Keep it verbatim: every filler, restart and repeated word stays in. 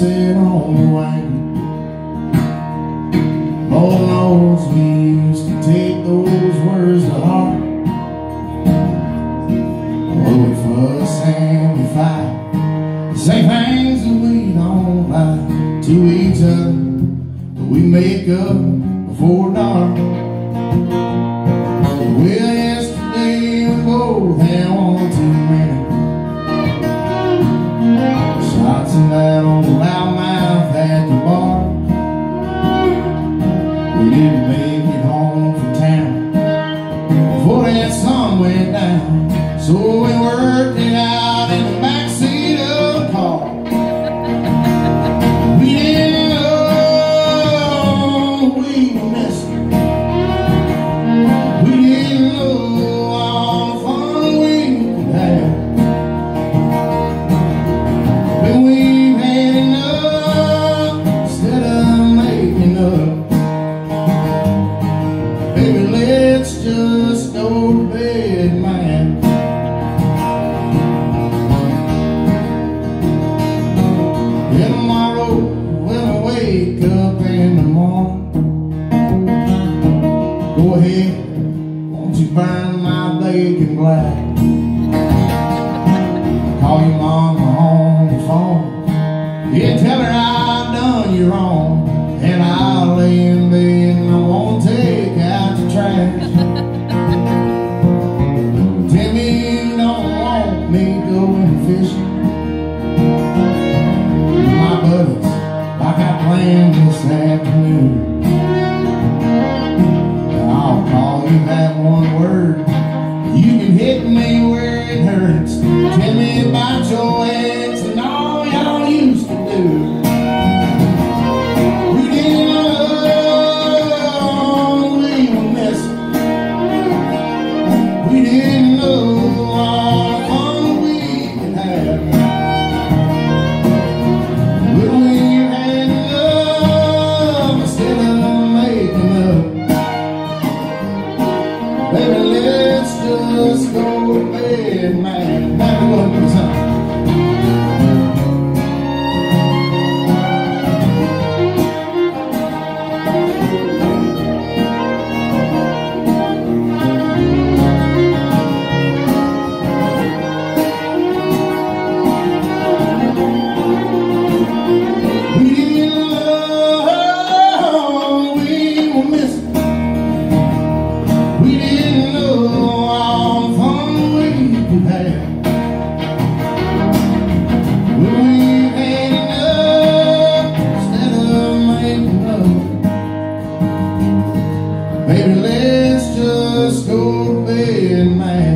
sit on the wagon. Lord knows we used to take those words to heart. Oh, we fuss and we fight, say things that we don't like to each other, but we make up before dark. Well, yesterday we both had one too many shots and that old loudmouth at the bar. We didn't make it home from town before that sun went down, so we worked it out in the backseat of the car. We didn't know we were missing. We didn't know all the fun we could have. But we've had enough instead of making up. Baby, let's just go to bed, man. And tomorrow when I wake up in the morning, go ahead, won't you burn my bacon black? Call your mama on the phone, yeah, tell her I've done you wrong, and I'll lay in bed and I won't take out the trash. Tell me you don't want me going fishing. My buddies, like I planned this afternoon, I'll call you that one word. You can hit me where it hurts. Tell me about your ex and all y'all used to do. We didn't know we were missing. We didn't know all the fun we could have. But we've had enough instead of making up. Baby, let's just go to bed, man. Now we go to something. We didn't know we were missing. We didn't know all the fun we could have. But we've had enough instead of making up. Baby, let's just go to bed, man.